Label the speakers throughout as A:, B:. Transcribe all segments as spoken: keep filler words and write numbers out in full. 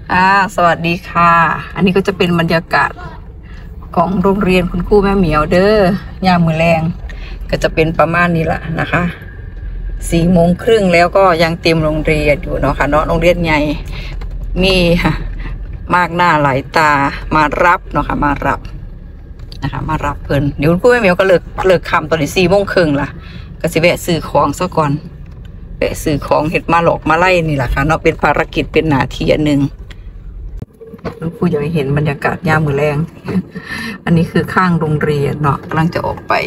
A: ค่ะสวัสดีค่ะอันนี้ก็จะเป็นบรรยากาศของโรงเรียนคุณครูแม่เหมียวเด้อยามมื้อแรงก็จะเป็นประมาณนี้ละนะคะสี่โมงครึ่งแล้วก็ยังเต็มโรงเรียนอยู่เนาะค่ะเนาะโรงเรียนใหญ่มีมากหน้าหลายตามารับเนาะค่ะมารับนะคะมารับเพิ่นเดี๋ยวคุณครูแม่เหมียวก็เลิกเลิกคำตอนนี้สี่โมงครึ่งละก็สิแวะซื้อของซะก่อนแวะซื้อของเห็ดมาหลอกมาไล่นี่แหละค่ะเนาะเป็นภารกิจเป็นหน้าที่อันหนึ่งคุณครูอยากให้เห็นบรรยากาศยามมื้อแรงอันนี้คือข้างโรงเรียนเนาะกำลังจะออกไป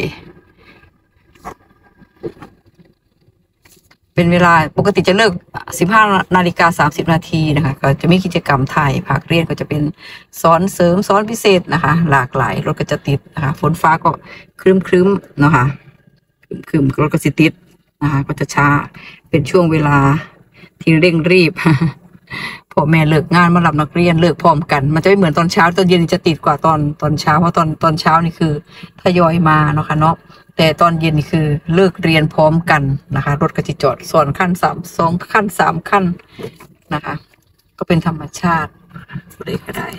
A: เป็นเวลาปกติจะเลิกสิบห้านาฬิกาสามสิบนาทีนะคะก็จะมีกิจกรรมถ่ายภาคเรียนก็จะเป็นสอนเสริมสอนพิเศษนะคะหลากหลายรถก็จะติดนะคะฝนฟ้าก็ครึ้มครึ้มเนาะค่ะครึ้มรถก็สิติดนะคะก็จะช้าเป็นช่วงเวลาที่เร่งรีบพ่อแม่เลิกงานมารับนักเรียนเลิกพร้อมกันมันจะไม่เหมือนตอนเช้าตอนเย็นจะติดกว่าตอนตอนเช้าเพราะตอนตอนเช้านี่คือทยอยมาเนาะค่ะเนาะแต่ตอนเย็นนี่คือเลิกเรียนพร้อมกันนะคะรถก็จะจอดส่วนขั้นสามสองขั้นสามขั้นนะคะก็เป็นธรรมชาติเลยก็ได้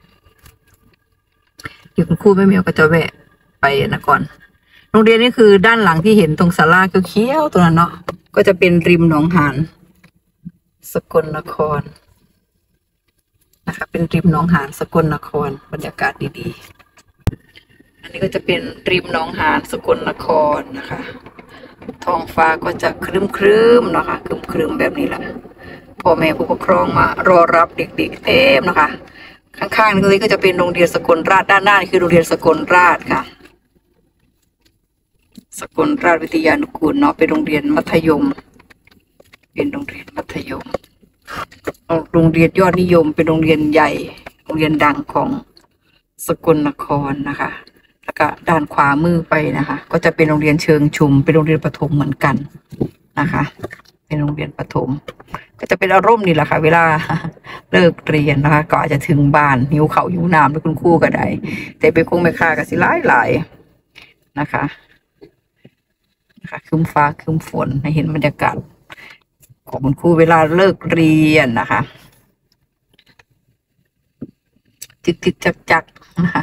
A: อยู่คุณครูแม่เหมียวก็จะแวะไปนะก่อนโรงเรียนนี่คือด้านหลังที่เห็นตรงศาลาเขียวๆตรงนั้นเนาะก็จะเป็นริมหนองหานสกลนครนะคะเป็นริมหนองหานสกลนครบรรยากาศดีๆอันนี้ก็จะเป็นริมหนองหานสกลนครนะคะท้องฟ้าก็จะครึ้มครึ้มนะคะครึ้มครึ้มแบบนี้แหละพ่อแม่ผู้ปกครองมารอรับเด็กๆเต็มนะคะข้างๆนี้ก็จะเป็นโรงเรียนสกลราชด้านหน้านี่คือโรงเรียนสกลราชค่ะสกลราชวิทยานุกูลเนาะเป็นโรงเรียนมัธยมเป็นโรงเรียนมัธยมโรงเรียนยอดนิยมเป็นโรงเรียนใหญ่โรงเรียนดังของสกลนครนะคะแล้วก็ด้านขวามือไปนะคะก็จะเป็นโรงเรียนเชิงชุมเป็นโรงเรียนประถมเหมือนกันนะคะเป็นโรงเรียนประถมก็จะเป็นอารมณ์นี่แหละค่ะเวลาเลิกเรียนนะคะก็อาจจะถึงบ้านหิวข้าวหิวน้ำด้วยคุณครูก็ได้แต่ไปคงไม่ค่าก็สิหลายหลายนะคะนะคะคืมฟ้าคืมฝนให้เห็นบรรยากาศของคุณครูเวลาเลิกเรียนนะคะจิกจิกจักจักนะคะ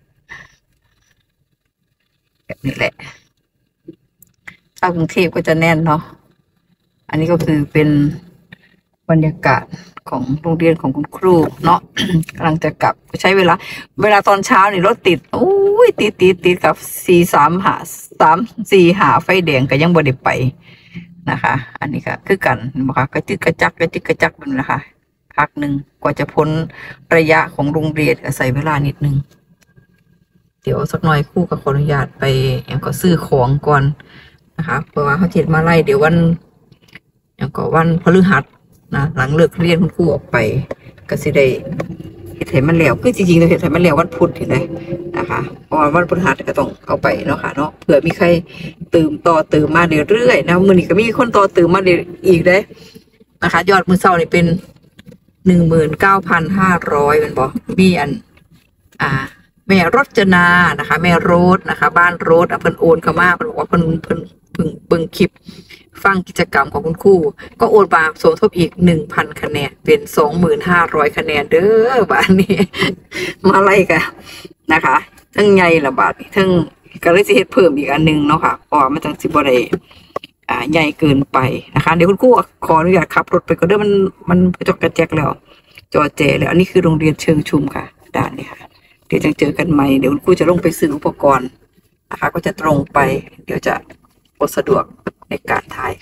A: แบบนี้แหละชาวกรุงเทพก็จะแน่นเนาะอันนี้ก็คือเป็นบรรยากาศของโรงเรียนของคุณครูเนาะ กำลังจะกลับใช้เวลาเวลาตอนเช้านี่รถติดโอ้ยติดติดติดกับสี่สามหาสามสี่หาไฟแดงก็ยังบ่ได้ไปนะคะอันนี้ก็คือกันนะคะกระจิกกระจักกระจิกกระจักเป็นนะคะพักหนึ่งกว่าจะพ้นระยะของโรงเรียนใส่เวลานิดนึงเดี๋ยวสักหน่อยครู่กับขออนุญาตไปอย่างก็ซื้อของก่อนนะคะเพราะว่าเขาเจ็ดมาไล่เดี๋ยววันอย่างก็วันพฤหัสนะหลังเลิกเรียนคุณครูออกไปก็สิได้เห็ดไถมันแล้วคือจริงๆเราเห็ดไถมันแล้ววันพุธเห็นไหมนะคะเพราะวันพฤหัสก็ต้องเอาไปเนาะค่ะเนาะเผื่อมีใครตื่มต่อตื่มมาเรื่อยๆนะมือนี้ก็มีคนต่อตื่มมาเรื่อยอีกได้นะคะยอดมือเศร้านี่เป็นหนึ่งหมื่นเก้าพันห้าร้อยเป็นบอกมีอันอ่าแม่รจนานะคะแม่โรสนะคะบ้านโรสเพิ่นโอนเข้ามาเพิ่นบอกว่าเพิ่นเพิ่นเพิ่งเบิ่งคลิปฟังกิจกรรมของคุณครูก็โอนมาสมทบอีกหนึ่งพันคะแนนเป็นสองหมื่นห้าร้อยคะแนนเด้อบ้านนี้ มาไล่กันนะคะทั้งใหญ่ละบาททั้งก็เลยจะเฮ็ดเพิ่มอีกอันหนึ่งเนาะค่ะเพราะมันจังสิบ่ได้อ่าใหญ่เกินไปนะคะเดี๋ยวคุณครูขออนุญาตขับรถไปก็เด้อมันมันกระจกกระแจกแล้วจอแจแล้วอันนี้คือโรงเรียนเชิงชุมค่ะด้านนี้ค่ะเดี๋ยวจะเจอกันใหม่เดี๋ยวคุณครูจะลงไปซื้ออุปกรณ์นะคะก็จะตรงไปเดี๋ยวจะบ่สะดวกในการถ่าย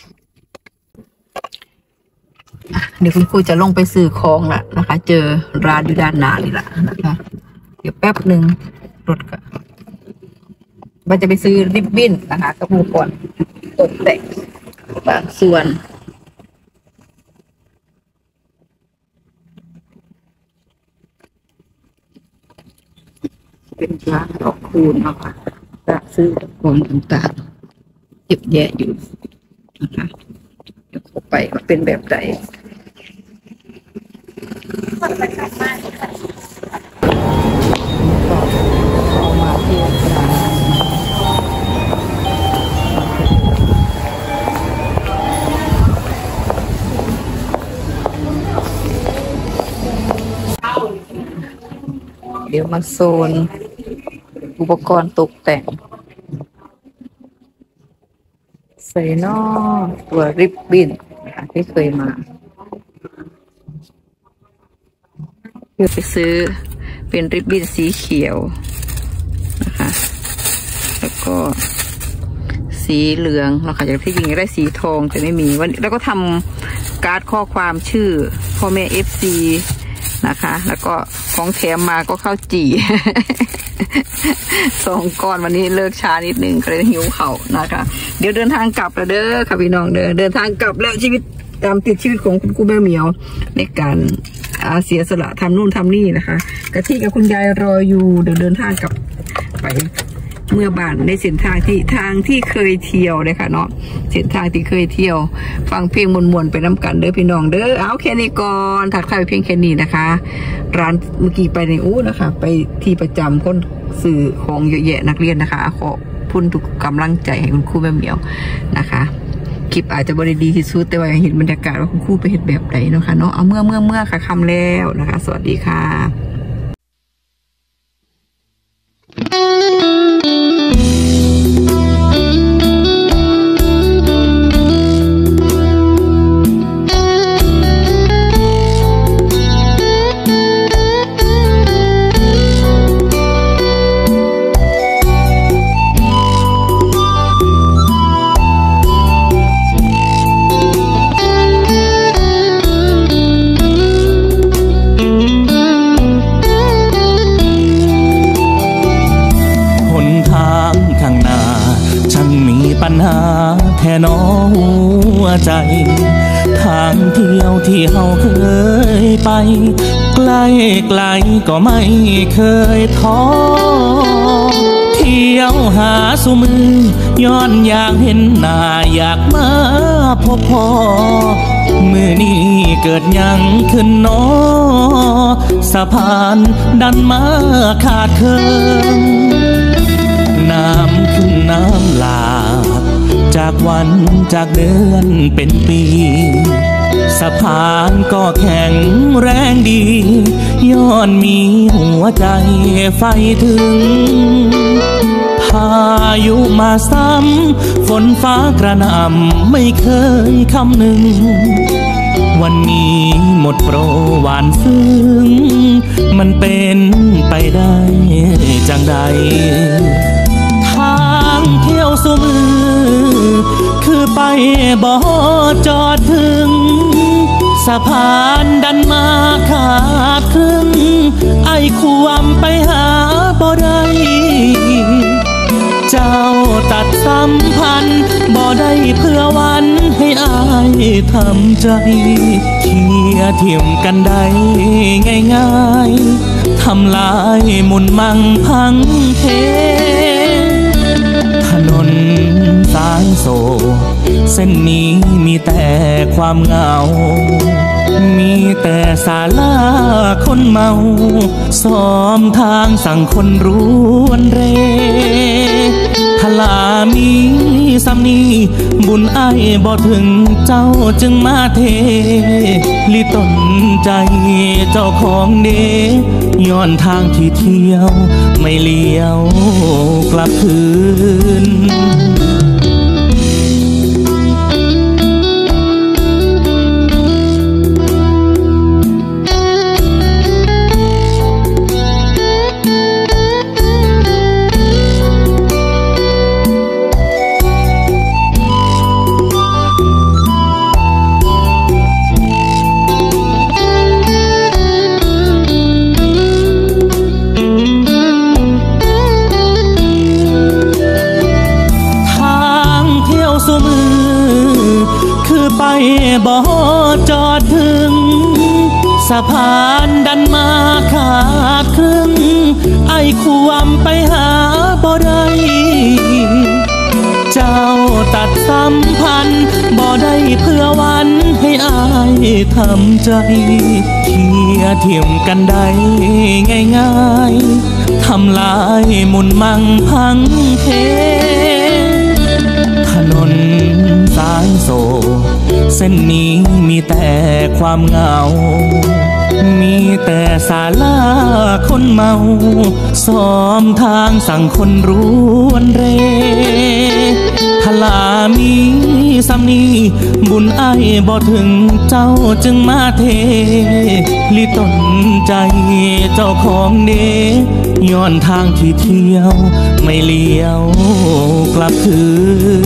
A: เดี๋ยวคุณครูจะลงไปซื้อของละนะคะเจอร้านอยู่ด้านหน้านี่แหละนะคะเดี๋ยวแป๊บหนึ่งรถก็มันจะไปซื้อริบบิ้นนะคะกระปุกก่อนตกแต่งบางส่วนเป็นร้านดอกคูณนะคะจะซื้อของต่างๆเก็บแยะอยู่นะคะเดี๋ยวเข้าไปว่าเป็นแบบใดเอามาเที่ยวร้านดี๋ยวมาโซนอุปกรณ์ตกแต่งใส่นอตัวริบบิ้นนะคะที่เคยมาเพื่อไปซื้อเป็นริบบิ้นสีเขียวนะคะแล้วก็สีเหลืองนะคะจากที่จริงได้สีทองแต่ไม่มีวันแล้วก็ทำการ์ดข้อความชื่อพ่อแม่เอฟซีนะคะแล้วก็ของแถมมาก็ข้าวจี่ สองก้อนวันนี้เลิกช้านิดนึงก็เลยหิวเข่านะคะเดี๋ยวเดินทางกลับแล้วเด้อค่ะพี่น้องเดินเดินทางกลับแล้วชีวิตตามติดชีวิตของคุณครูแม่เหมียวในการอาเสียสละทำนู่นทำนี่นะคะกะที่กับคุณยายรออยู่เดี๋ยวเดินทางกลับไปเมื่อบ้านในเส้นทางที่ทางที่เคยเที่ยวเลยค่ะเนาะเส้นทางที่เคยเที่ยวฟังเพลงมวนๆไปน้ำกันเด้อพี่น้องเด้อเอาแค่นี้ก่อนถักทายเพียงแค่นี้นะคะร้านเมื่อกี้ไปในอู้นะคะไปที่ประจำคนสื่อของเยอะแยะนักเรียนนะคะขอพุ่นทุกกำลังใจให้คุณครูแม่เหมียวนะคะคลิปอาจจะบริดีที่สุดแต่ว่าเห็นบรรยากาศว่าคุณครูไปเห็นแบบไหนเนาะค่ะเนาะเอาเมื่อเมื่อเมื่อค่ะคำแล้วนะคะสวัสดีค่ะ
B: ปัญหาแท่น้อหัวใจทางเที่ยวที่เฮาเคยไปใกล้ไกลก็ไม่เคยท้อเที่ยวหาสุมือย้อนอยากเห็นหน้าอยากมาพบพ่อมือนี้เกิดยังขึ้นน้อสะพานดันมาขาดเคินน้ำขึ้นน้ำหลากจากวันจากเดือนเป็นปีสะพานก็แข็งแรงดีย้อนมีหัวใจไฟถึงพายุมาซ้ำฝนฟ้ากระหน่ำไม่เคยคำหนึ่งวันนี้หมดโปรหวานซึ้งมันเป็นไปได้จังใดทางเที่ยวสุมือคือไปบ่จอดถึงสะพานดันมาขาดครึ่งไอ้ความไปหาบ่ได้เจ้าตัดสัมพันธ์บ่ได้เพื่อวันให้อายทำใจเคียเทียมกันได้ง่ายๆทำลายมุนมังพังเทถนนสายโศกเส้นนี้มีแต่ความเหงามีแต่ศาลาคนเมาซ้อมทางสั่งคนร้วนเรทลามีสำนีบุญไอ้บ่ถึงเจ้าจึงมาเทลิตนใจเจ้าของเดย้อนทางที่เที่ยวไม่เลี้ยวกลับคืนบ่จอดถึงสะพานดันมาขาดครึ่งไอ้ความไปหาบ่ได้เจ้าตัดสัมพันธ์บ่ได้เพื่อวันให้อายทำใจเคียเทียมกันได้ง่ายๆทำลายมุนมังพังเทถนนสายโศกเส้นนี้มีแต่ความเหงามีแต่ศาลาคนเมาซ้อมทางสั่งคนรวนเรพลามีสำนีบุญไอ้บ่ถึงเจ้าจึงมาเทลิตนใจเจ้าของเดย้อนทางที่เที่ยวไม่เลี้ยวกลับคืน